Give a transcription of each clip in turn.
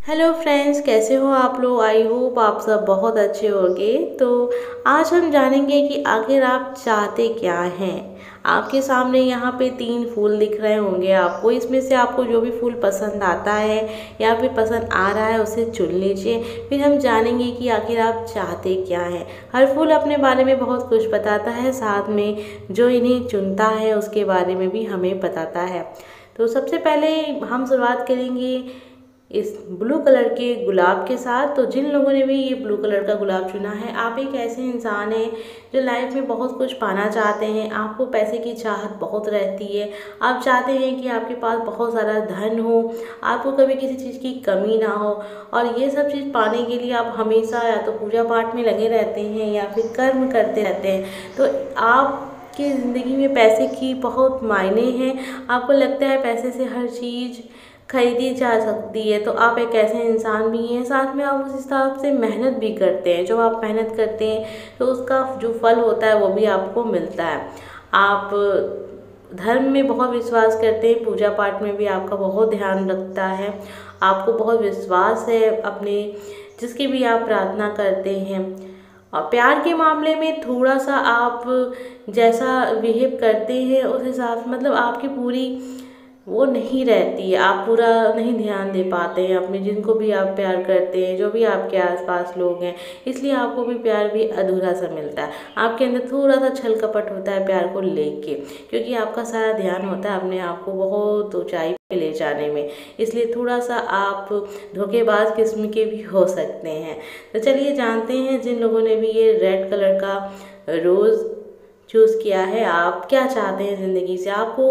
Hello friends, कैसे हो आप लोग। आई होप आप सब बहुत अच्छे होंगे। तो आज हम जानेंगे कि आखिर आप चाहते क्या हैं। आपके सामने यहाँ पे 3 फूल दिख रहे होंगे आपको। इसमें से आपको जो भी फूल पसंद आता है या फिर पसंद आ रहा है उसे चुन लीजिए। फिर हम जानेंगे कि आखिर आप चाहते क्या हैं। हर फूल अपने बारे में बहुत कुछ बताता है, साथ में जो इन्हें चुनता है उसके बारे में भी हमें बताता है। तो सबसे पहले हम शुरुआत करेंगे इस ब्लू कलर के गुलाब के साथ। तो जिन लोगों ने भी ये ब्लू कलर का गुलाब चुना है, आप एक ऐसे इंसान हैं जो लाइफ में बहुत कुछ पाना चाहते हैं। आपको पैसे की चाहत बहुत रहती है। आप चाहते हैं कि आपके पास बहुत सारा धन हो, आपको कभी किसी चीज़ की कमी ना हो। और ये सब चीज़ पाने के लिए आप हमेशा या तो पूजा पाठ में लगे रहते हैं या फिर कर्म करते रहते हैं। तो आपकी ज़िंदगी में पैसे की बहुत मायने हैं। आपको लगता है पैसे से हर चीज़ खरीदी जा सकती है। तो आप एक ऐसे इंसान भी हैं, साथ में आप उस हिसाब से मेहनत भी करते हैं। जब आप मेहनत करते हैं तो उसका जो फल होता है वो भी आपको मिलता है। आप धर्म में बहुत विश्वास करते हैं, पूजा पाठ में भी आपका बहुत ध्यान रखता है। आपको बहुत विश्वास है अपने जिसकी भी आप प्रार्थना करते हैं। और प्यार के मामले में थोड़ा सा आप जैसा बिहेव करते हैं उस हिसाब से मतलब आपकी पूरी वो नहीं रहती है। आप पूरा नहीं ध्यान दे पाते हैं अपने जिनको भी आप प्यार करते हैं, जो भी आपके आसपास लोग हैं। इसलिए आपको भी प्यार भी अधूरा सा मिलता है। आपके अंदर थोड़ा सा छल कपट होता है प्यार को लेके, क्योंकि आपका सारा ध्यान होता है अपने आप को बहुत ऊंचाई पे ले जाने में। इसलिए थोड़ा सा आप धोखेबाज किस्म के भी हो सकते हैं। तो चलिए जानते हैं जिन लोगों ने भी ये रेड कलर का रोज़ चूज़ किया है, आप क्या चाहते हैं ज़िंदगी से। आपको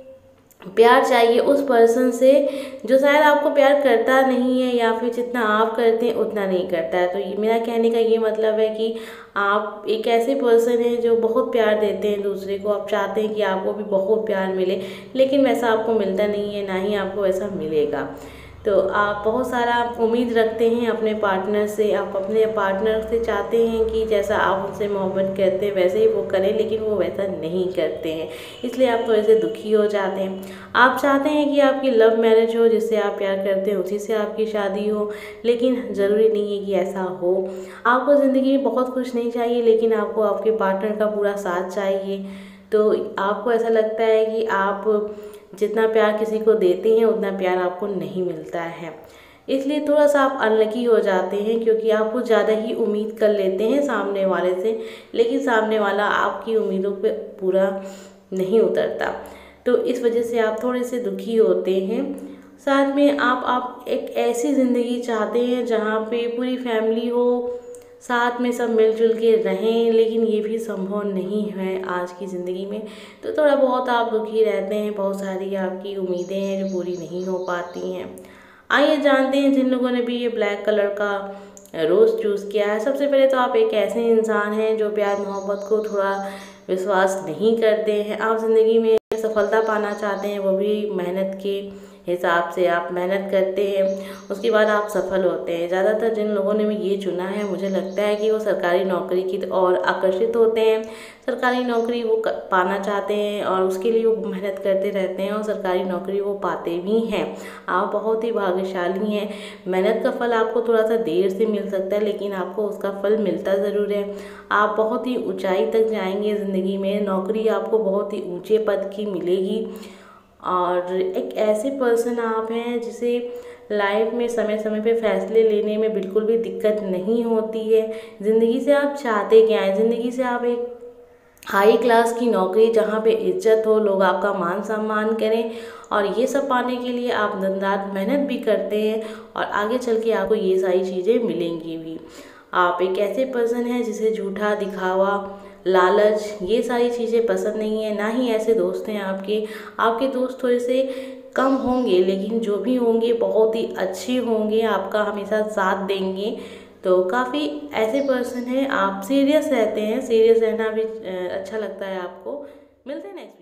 प्यार चाहिए उस पर्सन से जो शायद आपको प्यार करता नहीं है, या फिर जितना आप करते हैं उतना नहीं करता है। तो मेरा कहने का ये मतलब है कि आप एक ऐसे पर्सन हैं जो बहुत प्यार देते हैं दूसरे को। आप चाहते हैं कि आपको भी बहुत प्यार मिले, लेकिन वैसा आपको मिलता नहीं है, ना ही आपको वैसा मिलेगा। तो आप बहुत सारा उम्मीद रखते हैं अपने पार्टनर से। आप अपने पार्टनर से चाहते हैं कि जैसा आप उनसे मोहब्बत करते हैं वैसे ही वो करें, लेकिन वो वैसा नहीं करते हैं। इसलिए आप थोड़े से दुखी हो जाते हैं। आप चाहते हैं कि आपकी लव मैरिज हो, जिससे आप प्यार करते हैं उसी से आपकी शादी हो, लेकिन ज़रूरी नहीं है कि ऐसा हो। आपको ज़िंदगी में बहुत कुछ नहीं चाहिए, लेकिन आपको आपके पार्टनर का पूरा साथ चाहिए। तो आपको ऐसा लगता है कि आप जितना प्यार किसी को देते हैं उतना प्यार आपको नहीं मिलता है। इसलिए थोड़ा सा आप अनलकी हो जाते हैं, क्योंकि आप कुछ ज़्यादा ही उम्मीद कर लेते हैं सामने वाले से, लेकिन सामने वाला आपकी उम्मीदों पे पूरा नहीं उतरता। तो इस वजह से आप थोड़े से दुखी होते हैं। साथ में आप एक ऐसी ज़िंदगी चाहते हैं जहाँ पे पूरी फैमिली हो, साथ में सब मिलजुल के रहें, लेकिन ये भी संभव नहीं है आज की ज़िंदगी में। तो थोड़ा बहुत आप दुखी रहते हैं। बहुत सारी आपकी उम्मीदें हैं जो पूरी नहीं हो पाती हैं। आइए जानते हैं जिन लोगों ने भी ये ब्लैक कलर का रोज़ चूज़ किया है। सबसे पहले तो आप एक ऐसे इंसान हैं जो प्यार मोहब्बत को थोड़ा विश्वास नहीं करते हैं। आप ज़िंदगी में सफलता पाना चाहते हैं, वो भी मेहनत के हिसाब से आप मेहनत करते हैं, उसके बाद आप सफल होते हैं। ज़्यादातर जिन लोगों ने भी ये चुना है, मुझे लगता है कि वो सरकारी नौकरी की ओर आकर्षित होते हैं। सरकारी नौकरी वो पाना चाहते हैं और उसके लिए वो मेहनत करते रहते हैं, और सरकारी नौकरी वो पाते भी हैं। आप बहुत ही भाग्यशाली हैं। मेहनत का फल आपको थोड़ा सा देर से मिल सकता है, लेकिन आपको उसका फल मिलता ज़रूर है। आप बहुत ही ऊंचाई तक जाएंगे ज़िंदगी में। नौकरी आपको बहुत ही ऊंचे पद की मिलेगी। और एक ऐसे पर्सन आप हैं जिसे लाइफ में समय समय पे फैसले लेने में बिल्कुल भी दिक्कत नहीं होती है। ज़िंदगी से आप चाहते क्या हैं। ज़िंदगी से आप एक हाई क्लास की नौकरी जहाँ पे इज्जत हो, लोग आपका मान सम्मान करें, और ये सब पाने के लिए आप दिन रात मेहनत भी करते हैं, और आगे चल के आपको ये सारी चीज़ें मिलेंगी भी। आप एक ऐसे पर्सन हैं जिसे झूठा दिखावा, लालच, ये सारी चीज़ें पसंद नहीं है। ना ही ऐसे दोस्त हैं आपके दोस्त थोड़े से कम होंगे, लेकिन जो भी होंगे बहुत ही अच्छे होंगे, आपका हमेशा साथ देंगे। तो काफ़ी ऐसे पर्सन हैं। आप सीरियस रहते हैं, सीरियस रहना भी अच्छा लगता है आपको। मिलते हैं नेक्स्ट।